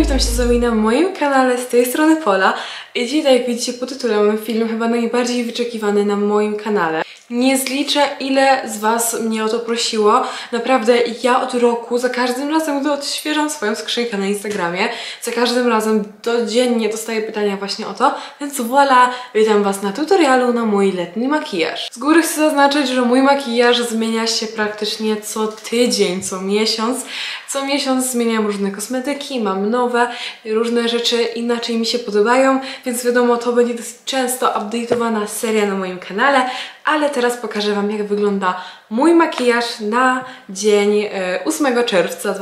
witam się z wami na moim kanale, z tej strony Pola. I dzisiaj, jak widzicie po tytule, mamy film chyba najbardziej wyczekiwany na moim kanale. Nie zliczę, ile z was mnie o to prosiło. Naprawdę, ja od roku, za każdym razem, gdy odświeżam swoją skrzynkę na Instagramie, za każdym razem codziennie dostaję pytania właśnie o to, więc voilà, witam was na tutorialu na mój letni makijaż. Z góry chcę zaznaczyć, że mój makijaż zmienia się praktycznie co tydzień, co miesiąc. Co miesiąc zmieniam różne kosmetyki, mam nowe, różne rzeczy inaczej mi się podobają, więc wiadomo, to będzie dosyć często update'owana seria na moim kanale, ale teraz pokażę wam, jak wygląda mój makijaż na dzień 8 czerwca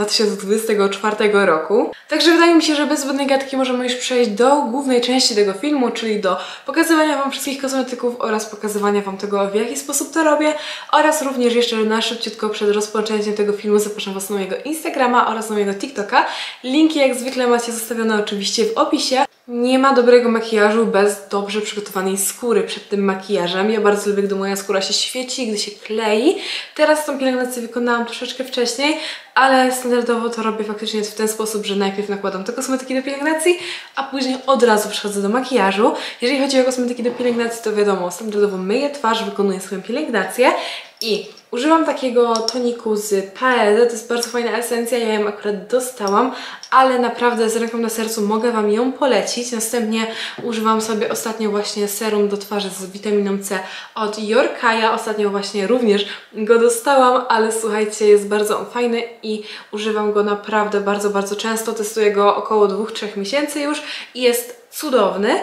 2024 roku. Także wydaje mi się, że bez zbędnej gadki możemy już przejść do głównej części tego filmu, czyli do pokazywania wam wszystkich kosmetyków oraz pokazywania wam tego, w jaki sposób to robię, oraz również jeszcze na szybciutko przed rozpoczęciem tego filmu zapraszam was na mojego Instagrama oraz na mojego TikToka. Linki jak zwykle macie zostawione oczywiście w opisie. Nie ma dobrego makijażu bez dobrze przygotowanej skóry przed tym makijażem. Ja bardzo lubię, gdy moja skóra się świeci, gdy się klei. Teraz tą pielęgnację wykonałam troszeczkę wcześniej, ale standardowo to robię faktycznie w ten sposób, że najpierw nakładam te kosmetyki do pielęgnacji, a później od razu przechodzę do makijażu. Jeżeli chodzi o kosmetyki do pielęgnacji, to wiadomo, standardowo myję twarz, wykonuję swoją pielęgnację i używam takiego toniku z Paese, to jest bardzo fajna esencja, ja ją akurat dostałam, ale naprawdę z ręką na sercu mogę wam ją polecić. Następnie używam sobie ostatnio właśnie serum do twarzy z witaminą C od Yorkaya, ostatnio właśnie również go dostałam, ale słuchajcie, jest bardzo fajny i używam go naprawdę bardzo często, testuję go około 2-3 miesięcy już i jest cudowny.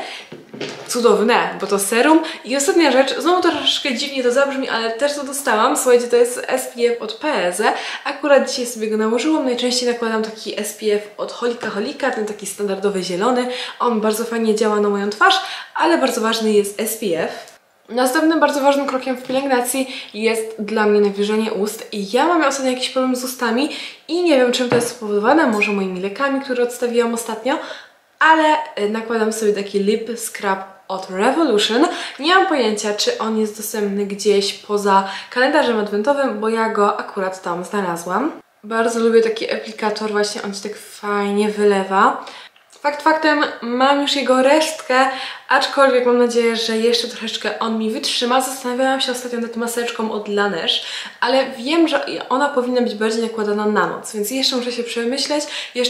Cudowne, bo to serum. I ostatnia rzecz, znowu troszeczkę dziwnie to zabrzmi, ale też to dostałam. Słuchajcie, to jest SPF od Paese. Akurat dzisiaj sobie go nałożyłam. Najczęściej nakładam taki SPF od Holika, ten taki standardowy zielony. On bardzo fajnie działa na moją twarz, ale bardzo ważny jest SPF. Następnym bardzo ważnym krokiem w pielęgnacji jest dla mnie nawilżenie ust. I ja mam ostatnio jakiś problem z ustami i nie wiem, czym to jest spowodowane. Może moimi lekami, które odstawiłam ostatnio, ale nakładam sobie taki lip scrub od Revolution. Nie mam pojęcia, czy on jest dostępny gdzieś poza kalendarzem adwentowym, bo ja go akurat tam znalazłam. Bardzo lubię taki aplikator, właśnie on się tak fajnie wylewa. Fakt faktem, mam już jego resztkę, aczkolwiek mam nadzieję, że jeszcze troszeczkę on mi wytrzyma. Zastanawiałam się ostatnio nad maseczką od Laneige, ale wiem, że ona powinna być bardziej nakładana na noc, więc jeszcze muszę się przemyśleć,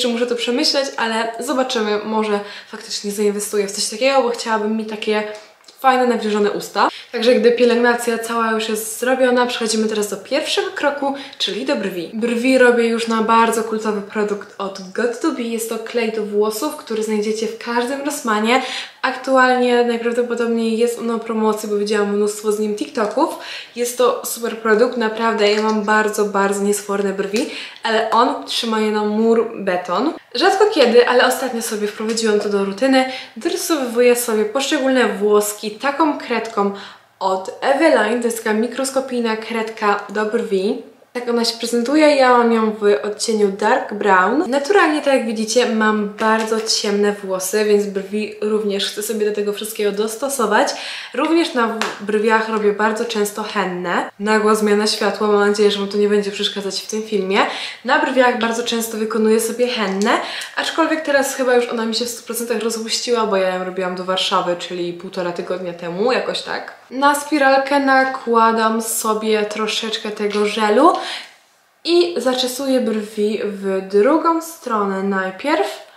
ale zobaczymy, może faktycznie zainwestuję w coś takiego, bo chciałabym mieć takie fajne, nawilżone usta. Także gdy pielęgnacja cała już jest zrobiona, przechodzimy teraz do pierwszego kroku, czyli do brwi. Brwi robię już na bardzo kultowy produkt od got2b. Jest to klej do włosów, który znajdziecie w każdym Rossmanie. Aktualnie najprawdopodobniej jest on na promocji, bo widziałam mnóstwo z nim TikToków. Jest to super produkt, naprawdę. Ja mam bardzo niesforne brwi, ale on trzyma je na mur beton. Rzadko kiedy, ale ostatnio sobie wprowadziłam to do rutyny. Dorysowuję sobie poszczególne włoski taką kredką od Eveline. To jest taka mikroskopijna kredka do brwi. Tak ona się prezentuje, ja mam ją w odcieniu dark brown. Naturalnie, tak jak widzicie, mam bardzo ciemne włosy, więc brwi również chcę sobie do tego wszystkiego dostosować. Również na brwiach robię bardzo często hennę. Nagła zmiana światła, mam nadzieję, że wam to nie będzie przeszkadzać w tym filmie. Na brwiach bardzo często wykonuję sobie hennę, aczkolwiek teraz chyba już ona mi się w 100% rozpuściła, bo ja ją robiłam do Warszawy, czyli 1,5 tygodnia temu, jakoś tak. Na spiralkę nakładam sobie troszeczkę tego żelu i zaczesuję brwi w drugą stronę najpierw.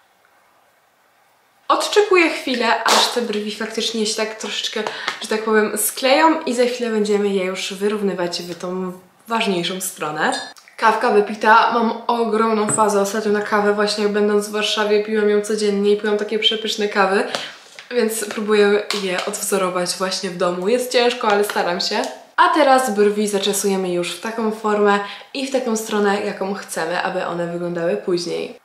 Odczekuję chwilę, aż te brwi faktycznie się tak troszeczkę, że tak powiem, skleją i za chwilę będziemy je już wyrównywać w tą ważniejszą stronę. Kawka wypita, mam ogromną fazę ostatnio na kawę, właśnie będąc w Warszawie piłam ją codziennie i piłam takie przepyszne kawy. Więc próbuję je odwzorować właśnie w domu. Jest ciężko, ale staram się. A teraz brwi zaczesujemy już w taką formę i w taką stronę, jaką chcemy, aby one wyglądały później.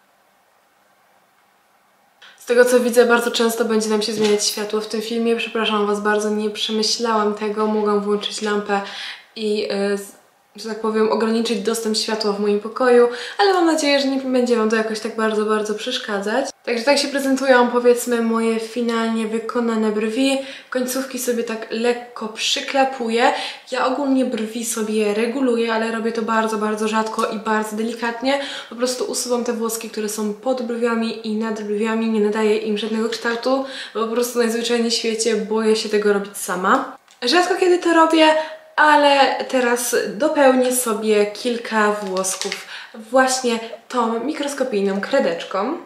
Z tego co widzę, bardzo często będzie nam się zmieniać światło w tym filmie. Przepraszam was bardzo, nie przemyślałam tego. Mogłam włączyć lampę i że tak powiem, ograniczyć dostęp światła w moim pokoju, ale mam nadzieję, że nie będzie wam to jakoś tak bardzo przeszkadzać. Także tak się prezentują, powiedzmy, moje finalnie wykonane brwi. Końcówki sobie tak lekko przyklapuję. Ja ogólnie brwi sobie reguluję, ale robię to bardzo rzadko i bardzo delikatnie. Po prostu usuwam te włoski, które są pod brwiami i nad brwiami, nie nadaję im żadnego kształtu, bo po prostu najzwyczajniej w świecie boję się tego robić sama. Rzadko kiedy to robię, ale teraz dopełnię sobie kilka włosków właśnie tą mikroskopijną kredeczką.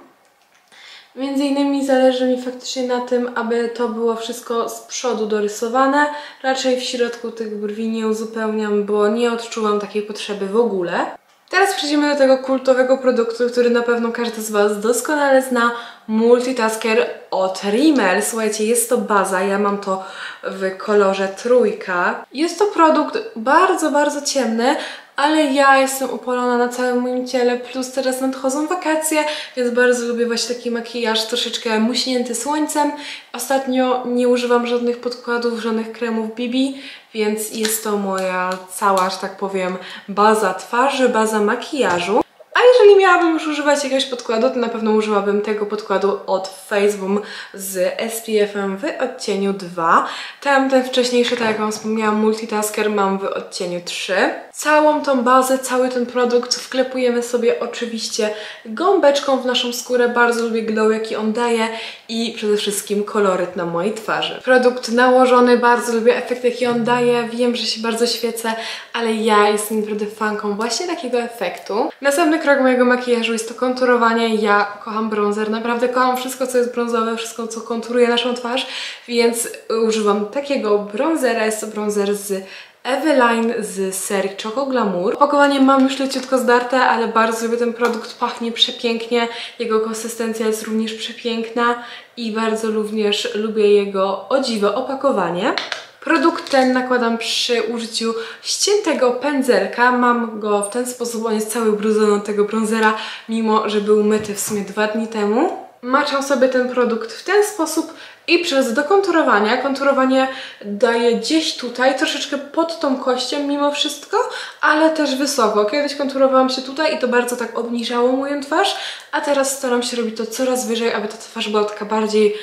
Między innymi zależy mi faktycznie na tym, aby to było wszystko z przodu dorysowane. Raczej w środku tych brwi nie uzupełniam, bo nie odczuwam takiej potrzeby w ogóle. Teraz przejdziemy do tego kultowego produktu, który na pewno każdy z Was doskonale zna. Multitasker od Rimmel. Słuchajcie, jest to baza, ja mam to w kolorze trójka. Jest to produkt bardzo ciemny, ale ja jestem upolona na całym moim ciele, plus teraz nadchodzą wakacje, więc bardzo lubię właśnie taki makijaż troszeczkę muśnięty słońcem. Ostatnio nie używam żadnych podkładów, żadnych kremów BB, więc jest to moja cała, że tak powiem, baza twarzy, baza makijażu. A jeżeli miałabym już używać jakiegoś podkładu, to na pewno użyłabym tego podkładu od Face Boom z SPF-em w odcieniu 2. Tamten wcześniejszy, tak jak wam wspomniałam, Multitasker mam w odcieniu 3. Całą tą bazę, cały ten produkt wklepujemy sobie oczywiście gąbeczką w naszą skórę. Bardzo lubię glow, jaki on daje i przede wszystkim koloryt na mojej twarzy. Produkt nałożony, bardzo lubię efekt, jaki on daje. Wiem, że się bardzo świecę, ale ja jestem naprawdę fanką właśnie takiego efektu. Następny krok mojego makijażu jest to konturowanie. Ja kocham bronzer, naprawdę kocham wszystko, co jest brązowe, wszystko, co konturuje naszą twarz, więc używam takiego bronzera. Jest to bronzer z Eveline z serii Choco Glamour. Opakowanie mam już leciutko zdarte, ale bardzo lubię ten produkt, pachnie przepięknie, jego konsystencja jest również przepiękna i bardzo również lubię jego o dziwo opakowanie. Produkt ten nakładam przy użyciu ściętego pędzelka. Mam go w ten sposób, on jest cały ubrudzony od tego bronzera, mimo że był myty w sumie 2 dni temu. Maczam sobie ten produkt w ten sposób i przez do konturowania. Konturowanie daję gdzieś tutaj, troszeczkę pod tą kością mimo wszystko, ale też wysoko. Kiedyś konturowałam się tutaj i to bardzo tak obniżało moją twarz, a teraz staram się robić to coraz wyżej, aby ta twarz była taka bardziej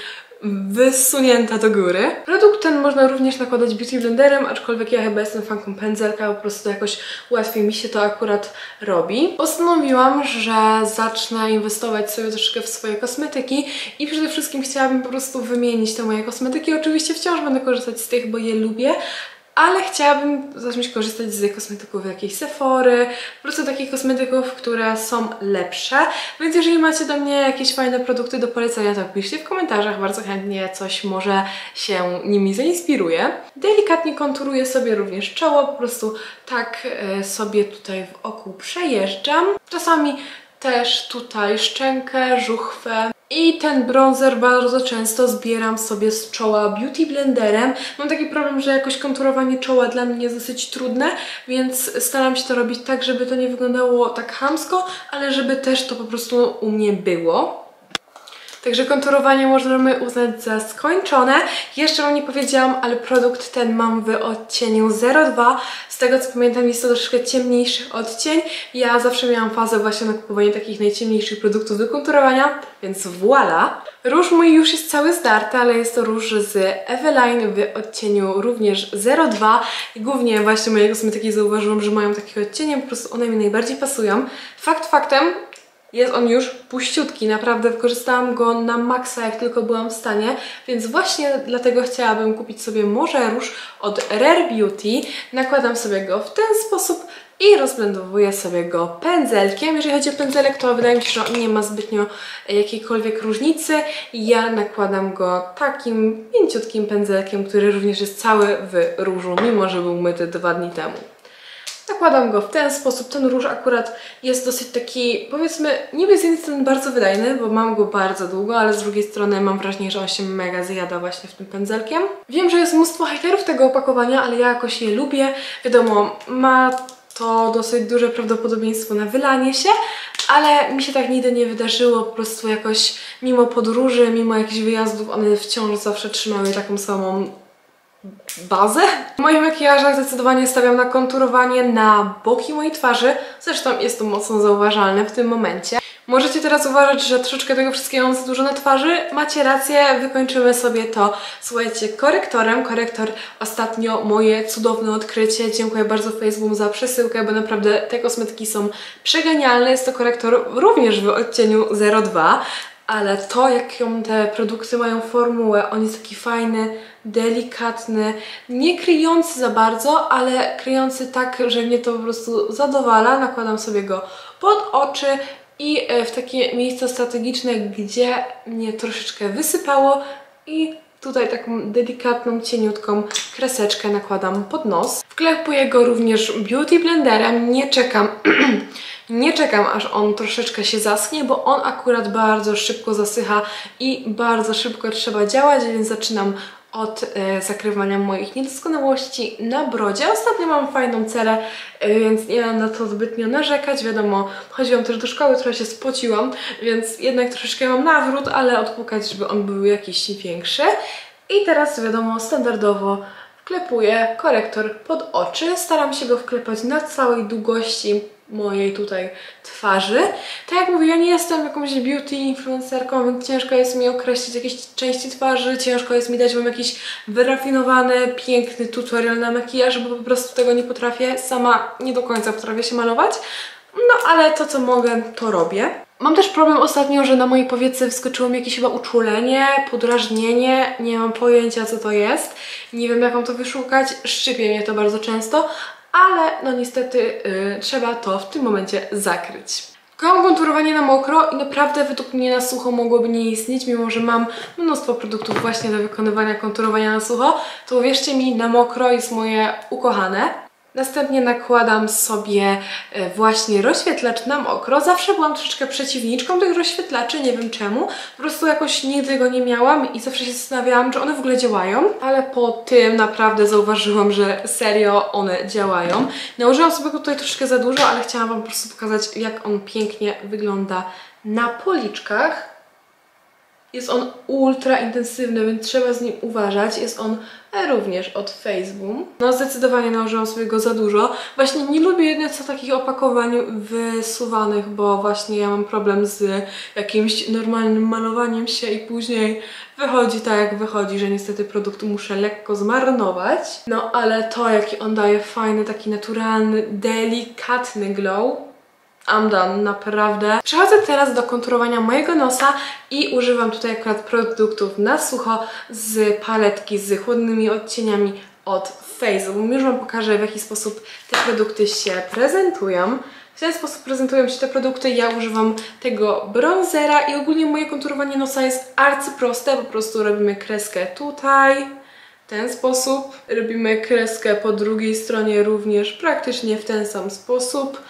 wysunięta do góry. Produkt ten można również nakładać beauty blenderem, aczkolwiek ja chyba jestem fanką pędzelka, po prostu jakoś łatwiej mi się to akurat robi. Postanowiłam, że zacznę inwestować sobie troszeczkę w swoje kosmetyki i przede wszystkim chciałabym po prostu wymienić te moje kosmetyki. Oczywiście wciąż będę korzystać z tych, bo je lubię, ale chciałabym zacząć korzystać z kosmetyków jakiejś Sephory, po prostu takich kosmetyków, które są lepsze. Więc jeżeli macie do mnie jakieś fajne produkty do polecenia, to piszcie w komentarzach, bardzo chętnie coś może się nimi zainspiruje. Delikatnie konturuję sobie również czoło, po prostu tak sobie tutaj w oku przejeżdżam. Czasami też tutaj szczękę, żuchwę. I ten bronzer bardzo często zbieram sobie z czoła beauty blenderem. Mam taki problem, że jakoś konturowanie czoła dla mnie jest dosyć trudne, więc staram się to robić tak, żeby to nie wyglądało tak chamsko, ale żeby też to po prostu u mnie było. Także konturowanie możemy uznać za skończone. Jeszcze wam nie powiedziałam, ale produkt ten mam w odcieniu 02. Z tego co pamiętam, jest to troszkę ciemniejszy odcień. Ja zawsze miałam fazę właśnie na kupowanie takich najciemniejszych produktów do konturowania, więc voilà. Róż mój już jest cały zdarty, ale jest to róż z Eveline w odcieniu również 02. I głównie właśnie moje kosmetyki zauważyłam, że mają takie odcienie, po prostu one mi najbardziej pasują. Fakt faktem, jest on już puściutki, naprawdę wykorzystałam go na maksa, jak tylko byłam w stanie, więc właśnie dlatego chciałabym kupić sobie może róż od Rare Beauty. Nakładam sobie go w ten sposób i rozblendowuję sobie go pędzelkiem. Jeżeli chodzi o pędzelek, to wydaje mi się, że on nie ma zbytnio jakiejkolwiek różnicy. Ja nakładam go takim mięciutkim pędzelkiem, który również jest cały w różu, mimo że był myty 2 dni temu. Nakładam go w ten sposób. Ten róż akurat jest dosyć taki, powiedzmy, niby z jednej strony bardzo wydajny, bo mam go bardzo długo, ale z drugiej strony mam wrażenie, że on się mega zjada właśnie w tym pędzelkiem. Wiem, że jest mnóstwo hejterów tego opakowania, ale ja jakoś je lubię. Wiadomo, ma to dosyć duże prawdopodobieństwo na wylanie się, ale mi się tak nigdy nie wydarzyło, po prostu jakoś mimo podróży, mimo jakichś wyjazdów, one wciąż zawsze trzymały taką samą bazę. W moich makijażach zdecydowanie stawiam na konturowanie na boki mojej twarzy. Zresztą jest to mocno zauważalne w tym momencie. Możecie teraz uważać, że troszeczkę tego wszystkiego mam za dużo na twarzy. Macie rację, wykończymy sobie to, słuchajcie, korektorem. Korektor ostatnio moje cudowne odkrycie. Dziękuję bardzo Facebook za przesyłkę, bo naprawdę te kosmetyki są przegenialne. Jest to korektor również w odcieniu 02. Ale to, jaką te produkty mają formułę, on jest taki fajny, delikatny, nie kryjący za bardzo, ale kryjący tak, że mnie to po prostu zadowala. Nakładam sobie go pod oczy i w takie miejsca strategiczne, gdzie mnie troszeczkę wysypało i tutaj taką delikatną, cieniutką kreseczkę nakładam pod nos. Wklepuję go również Beauty Blenderem, nie czekam aż on troszeczkę się zaschnie, bo on akurat bardzo szybko zasycha i bardzo szybko trzeba działać, więc zaczynam od zakrywania moich niedoskonałości na brodzie. Ostatnio mam fajną cerę, więc nie mam na to zbytnio narzekać. Wiadomo, chodziłam też do szkoły, trochę się spociłam, więc jednak troszeczkę mam nawrót, ale odpukać, żeby on był jakiś większy. I teraz wiadomo, standardowo wklepuję korektor pod oczy. Staram się go wklepać na całej długości mojej tutaj twarzy. Tak jak mówię, ja nie jestem jakąś beauty influencerką, więc ciężko jest mi określić jakieś części twarzy, ciężko jest mi dać wam jakiś wyrafinowany, piękny tutorial na makijaż, bo po prostu tego nie potrafię. Sama nie do końca potrafię się malować. No ale to, co mogę, to robię. Mam też problem ostatnio, że na mojej powiece wskoczyło mi jakieś chyba uczulenie, podrażnienie, nie mam pojęcia, co to jest. Nie wiem, jak mam to wyszukać, szczypie mnie to bardzo często, ale no niestety trzeba to w tym momencie zakryć. Kocham konturowanie na mokro i naprawdę według mnie na sucho mogłoby nie istnieć, mimo że mam mnóstwo produktów właśnie do wykonywania konturowania na sucho, to uwierzcie mi, na mokro jest moje ukochane. Następnie nakładam sobie właśnie rozświetlacz na mokro. Zawsze byłam troszeczkę przeciwniczką tych rozświetlaczy, nie wiem czemu. Po prostu jakoś nigdy go nie miałam i zawsze się zastanawiałam, czy one w ogóle działają. Ale po tym naprawdę zauważyłam, że serio one działają. Nałożyłam sobie go tutaj troszeczkę za dużo, ale chciałam wam po prostu pokazać, jak on pięknie wygląda na policzkach. Jest on ultra intensywny, więc trzeba z nim uważać. Jest on również od Facebook. No zdecydowanie nałożyłam sobie go za dużo. Właśnie nie lubię jednak co takich opakowań wysuwanych, bo właśnie ja mam problem z jakimś normalnym malowaniem się i później wychodzi tak jak wychodzi, że niestety produkt muszę lekko zmarnować. No ale to, jaki on daje fajny, taki naturalny, delikatny glow. I'm done, naprawdę. Przechodzę teraz do konturowania mojego nosa i używam tutaj akurat produktów na sucho z paletki z chłodnymi odcieniami od Facebook. Już wam pokażę, w jaki sposób te produkty się prezentują. W ten sposób prezentują się te produkty. Ja używam tego bronzera i ogólnie moje konturowanie nosa jest arcyproste. Po prostu robimy kreskę tutaj, w ten sposób. Robimy kreskę po drugiej stronie również praktycznie w ten sam sposób.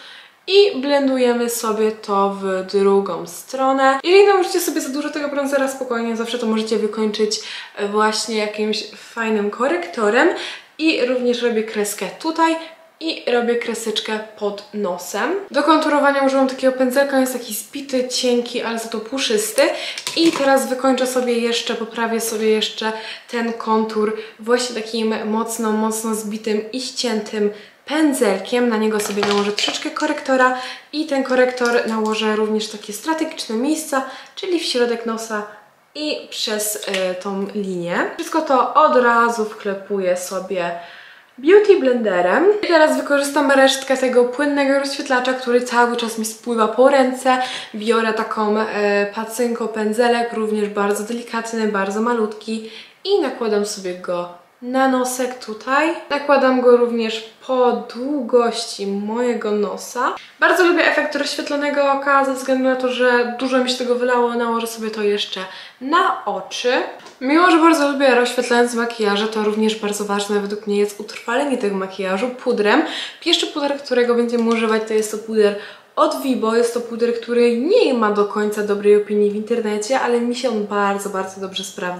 I blendujemy sobie to w drugą stronę. Jeżeli nałożycie sobie za dużo tego bronzera, spokojnie, zawsze to możecie wykończyć właśnie jakimś fajnym korektorem. I również robię kreskę tutaj i robię kreseczkę pod nosem. Do konturowania użyłam takiego pędzelka, on jest taki zbity, cienki, ale za to puszysty. I teraz wykończę sobie jeszcze, poprawię sobie jeszcze ten kontur właśnie takim mocno zbitym i ściętym pędzelkiem. Na niego sobie nałożę troszeczkę korektora i ten korektor nałożę również takie strategiczne miejsca, czyli w środek nosa i przez tą linię. Wszystko to od razu wklepuję sobie Beauty Blenderem. I teraz wykorzystam resztkę tego płynnego rozświetlacza, który cały czas mi spływa po ręce. Biorę taką pacynko pędzelek, również bardzo delikatny, bardzo malutki i nakładam sobie go na nosek tutaj. Nakładam go również po długości mojego nosa. Bardzo lubię efekt rozświetlonego oka ze względu na to, że dużo mi się tego wylało. Nałożę sobie to jeszcze na oczy. Mimo że bardzo lubię rozświetlające makijaże, to również bardzo ważne według mnie jest utrwalenie tego makijażu pudrem. Pierwszy puder, którego będziemy używać, to jest to puder od Vibo. Jest to puder, który nie ma do końca dobrej opinii w internecie, ale mi się on bardzo dobrze sprawdza.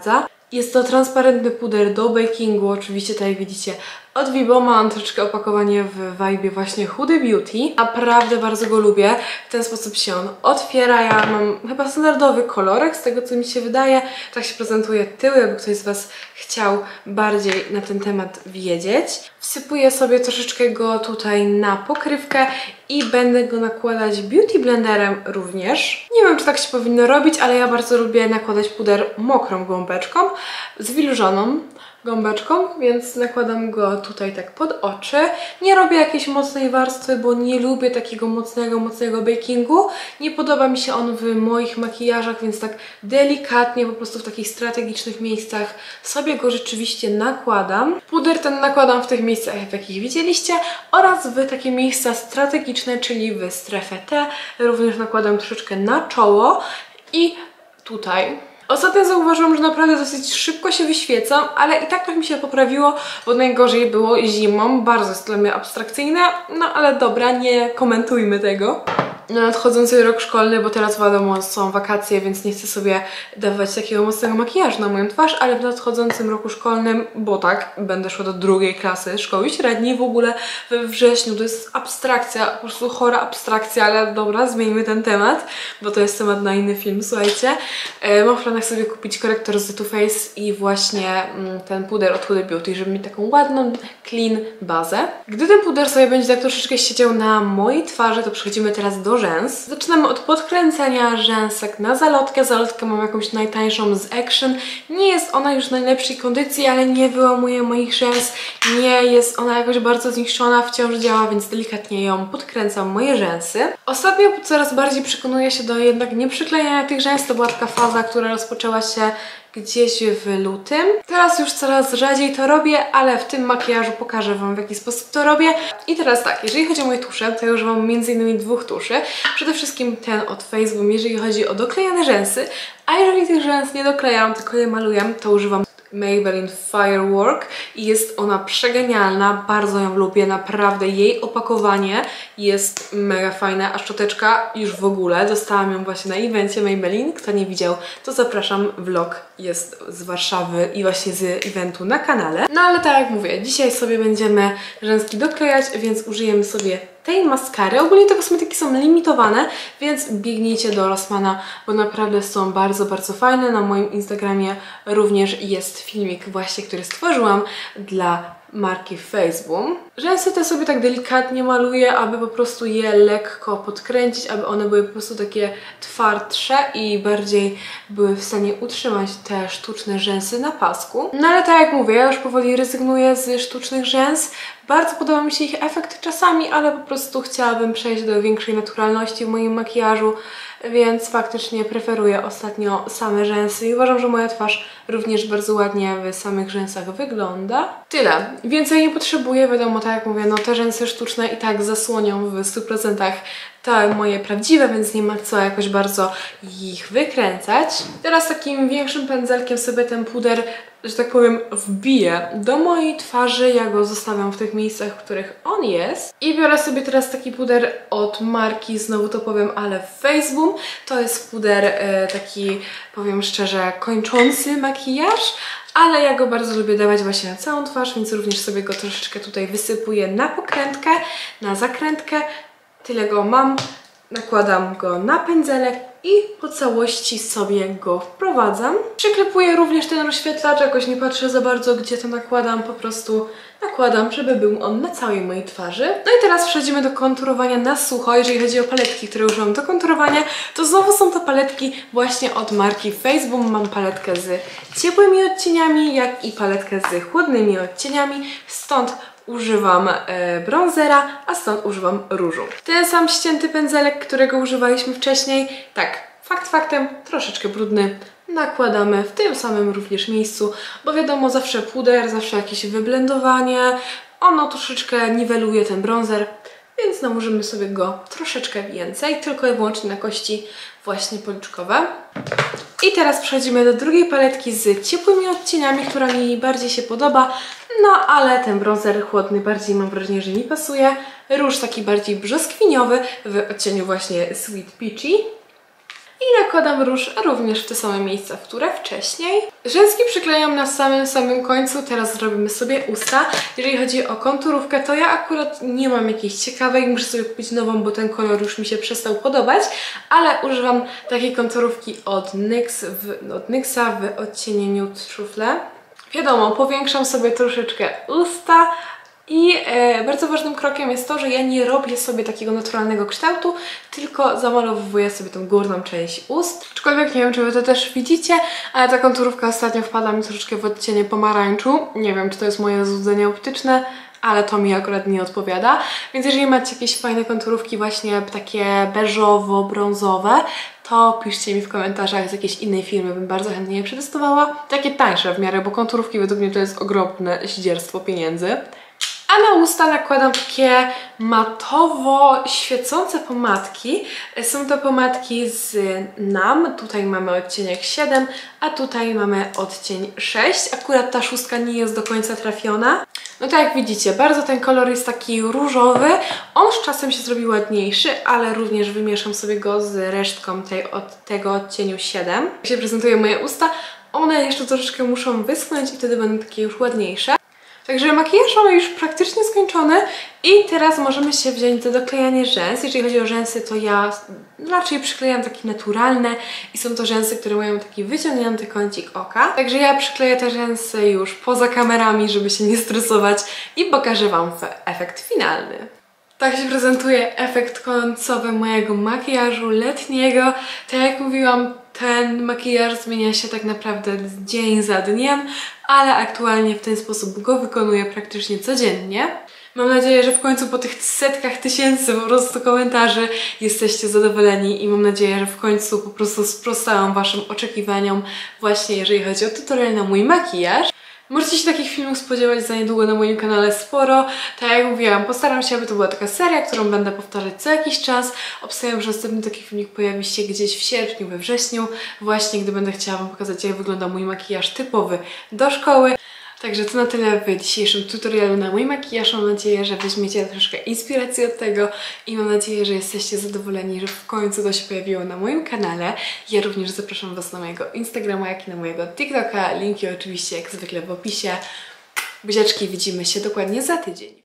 Jest to transparentny puder do bakingu, oczywiście tak jak widzicie od Vibo. Mam troszeczkę opakowanie w vibe właśnie Huda Beauty. Naprawdę bardzo go lubię. W ten sposób się on otwiera. Ja mam chyba standardowy kolorek, z tego co mi się wydaje. Tak się prezentuje tył, jakby ktoś z Was chciał bardziej na ten temat wiedzieć. Wsypuję sobie troszeczkę go tutaj na pokrywkę i będę go nakładać beauty blenderem również. Nie wiem, czy tak się powinno robić, ale ja bardzo lubię nakładać puder mokrą gąbeczką, zwilżoną gąbeczką, więc nakładam go tutaj tak pod oczy. Nie robię jakiejś mocnej warstwy, bo nie lubię takiego mocnego bakingu. Nie podoba mi się on w moich makijażach, więc tak delikatnie, po prostu w takich strategicznych miejscach sobie go rzeczywiście nakładam. Puder ten nakładam w tych miejscach, w jakich widzieliście, oraz w takie miejsca strategiczne, czyli w strefę T. Również nakładam troszeczkę na czoło i tutaj. Ostatnio zauważyłam, że naprawdę dosyć szybko się wyświecam, ale i tak mi się poprawiło, bo najgorzej było zimą. Bardzo jest to dla mnie abstrakcyjne, no ale dobra, nie komentujmy tego. Na nadchodzący rok szkolny, bo teraz wiadomo są wakacje, więc nie chcę sobie dawać takiego mocnego makijażu na moją twarz, ale w nadchodzącym roku szkolnym, bo tak, będę szła do 2. klasy szkoły średniej w ogóle we wrześniu. To jest abstrakcja, po prostu chora abstrakcja, ale dobra, zmieńmy ten temat, bo to jest temat na inny film, słuchajcie. Mam w planach sobie kupić korektor z Too Faced i właśnie ten puder od Huda Beauty, żeby mieć taką ładną, clean bazę. Gdy ten puder sobie będzie tak troszeczkę siedział na mojej twarzy, to przechodzimy teraz do rzęs. Zaczynamy od podkręcenia rzęsek na zalotkę. Zalotkę mam jakąś najtańszą z Action. Nie jest ona już w najlepszej kondycji, ale nie wyłamuje moich rzęs. Nie jest ona jakoś bardzo zniszczona, wciąż działa, więc delikatnie ją podkręcam moje rzęsy. Ostatnio coraz bardziej przekonuję się do jednak nie przyklejania tych rzęs. To była taka faza, która rozpoczęła się gdzieś w lutym. Teraz już coraz rzadziej to robię, ale w tym makijażu pokażę Wam, w jaki sposób to robię. I teraz tak, jeżeli chodzi o moje tusze, to ja używam m.in. 2 tuszy. Przede wszystkim ten od Face, jeżeli chodzi o doklejane rzęsy, a jeżeli tych rzęs nie doklejam, tylko je maluję, to używam Maybelline Firework i jest ona przegenialna, bardzo ją lubię, naprawdę jej opakowanie jest mega fajne, a szczoteczka już w ogóle, dostałam ją właśnie na evencie Maybelline, kto nie widział, to zapraszam, vlog jest z Warszawy i właśnie z eventu na kanale. No ale tak jak mówię, dzisiaj sobie będziemy rzęski doklejać, więc użyjemy sobie tej maskary. Ogólnie te kosmetyki są limitowane, więc biegnijcie do Rossmana, bo naprawdę są bardzo, bardzo fajne. Na moim Instagramie również jest filmik właśnie, który stworzyłam dla marki Facebook. Rzęsy te sobie tak delikatnie maluję, aby po prostu je lekko podkręcić, aby one były po prostu takie twardsze i bardziej były w stanie utrzymać te sztuczne rzęsy na pasku. No ale tak jak mówię, ja już powoli rezygnuję z sztucznych rzęs. Bardzo podoba mi się ich efekt czasami, ale po prostu chciałabym przejść do większej naturalności w moim makijażu, więc faktycznie preferuję ostatnio same rzęsy i uważam, że moja twarz również bardzo ładnie w samych rzęsach wygląda. Tyle. Więcej nie potrzebuję, wiadomo, tak jak mówię, no te rzęsy sztuczne i tak zasłonią w 100% te moje prawdziwe, więc nie ma co jakoś bardzo ich wykręcać. Teraz takim większym pędzelkiem sobie ten puder, że tak powiem, wbiję do mojej twarzy. Ja go zostawiam w tych miejscach, w których on jest. I biorę sobie teraz taki puder od marki, znowu to powiem, ale Facebook. To jest puder taki, powiem szczerze, kończący makijaż, ale ja go bardzo lubię dawać właśnie na całą twarz, więc również sobie go troszeczkę tutaj wysypuję na pokrętkę, na zakrętkę. Tyle go mam, nakładam go na pędzelek i po całości sobie go wprowadzam. Przyklepuję również ten rozświetlacz, jakoś nie patrzę za bardzo, gdzie to nakładam, po prostu nakładam, żeby był on na całej mojej twarzy. No i teraz przechodzimy do konturowania na sucho. Jeżeli chodzi o paletki, które używam do konturowania, to znowu są to paletki właśnie od marki Facebook. Mam paletkę z ciepłymi odcieniami, jak i paletkę z chłodnymi odcieniami, stąd używam bronzera, a stąd używam różu. Ten sam ścięty pędzelek, którego używaliśmy wcześniej, tak, fakt faktem, troszeczkę brudny, nakładamy w tym samym również miejscu, bo wiadomo, zawsze puder, zawsze jakieś wyblendowanie, ono troszeczkę niweluje ten bronzer, więc nałożymy sobie go troszeczkę więcej, tylko i wyłącznie na kości właśnie policzkowe. I teraz przechodzimy do drugiej paletki z ciepłymi odcieniami, która mi bardziej się podoba, no ale ten bronzer chłodny bardziej mam wrażenie, że mi pasuje. Róż taki bardziej brzoskwiniowy w odcieniu właśnie Sweet Peachy. i nakładam róż również w te same miejsca, w które wcześniej. Rzęski przyklejam na samym końcu, teraz zrobimy sobie usta. Jeżeli chodzi o konturówkę, to ja akurat nie mam jakiejś ciekawej, muszę sobie kupić nową, bo ten kolor już mi się przestał podobać, ale używam takiej konturówki od NYXa w odcieniu Nude Truffle. Wiadomo, powiększam sobie troszeczkę usta. I bardzo ważnym krokiem jest to, że ja nie robię sobie takiego naturalnego kształtu, tylko zamalowuję sobie tą górną część ust. Aczkolwiek nie wiem, czy wy to też widzicie, ale ta konturówka ostatnio wpada mi troszeczkę w odcienie pomarańczu. Nie wiem, czy to jest moje złudzenie optyczne, ale to mi akurat nie odpowiada. Więc jeżeli macie jakieś fajne konturówki właśnie takie beżowo-brązowe, to piszcie mi w komentarzach z jakiejś innej firmy, bym bardzo chętnie je przetestowała. Takie tańsze w miarę, bo konturówki według mnie to jest ogromne zdzierstwo pieniędzy. A na usta nakładam takie matowo świecące pomadki. Są to pomadki z NAM. Tutaj mamy odcień 7, a tutaj mamy odcień 6. Akurat ta szóstka nie jest do końca trafiona. No tak jak widzicie, bardzo ten kolor jest taki różowy. On z czasem się zrobi ładniejszy, ale również wymieszam sobie go z resztką tego odcieniu 7. Jak się prezentują moje usta, one jeszcze troszeczkę muszą wyschnąć i wtedy będą takie już ładniejsze. Także makijaż mamy już praktycznie skończony i teraz możemy się wziąć za doklejanie rzęs. Jeżeli chodzi o rzęsy, to ja raczej przyklejam takie naturalne i są to rzęsy, które mają taki wyciągnięty kącik oka. Także ja przykleję te rzęsy już poza kamerami, żeby się nie stresować i pokażę Wam efekt finalny. Tak się prezentuje efekt końcowy mojego makijażu letniego. Tak jak mówiłam, ten makijaż zmienia się tak naprawdę dzień za dniem, ale aktualnie w ten sposób go wykonuję praktycznie codziennie. Mam nadzieję, że w końcu po tych setkach tysięcy po prostu komentarzy jesteście zadowoleni i mam nadzieję, że w końcu po prostu sprostałam Waszym oczekiwaniom właśnie jeżeli chodzi o tutorial na mój makijaż. Możecie się takich filmów spodziewać za niedługo na moim kanale sporo. Tak jak mówiłam, postaram się, aby to była taka seria, którą będę powtarzać co jakiś czas. Obstawiam, że następny taki filmik pojawi się gdzieś w sierpniu, we wrześniu, właśnie gdy będę chciała Wam pokazać, jak wygląda mój makijaż typowy do szkoły. Także to na tyle w dzisiejszym tutorialu na mój makijaż. Mam nadzieję, że weźmiecie troszkę inspiracji od tego i mam nadzieję, że jesteście zadowoleni, że w końcu to się pojawiło na moim kanale. Ja również zapraszam Was na mojego Instagrama, jak i na mojego TikToka. Linki oczywiście jak zwykle w opisie. Buziaczki, widzimy się dokładnie za tydzień.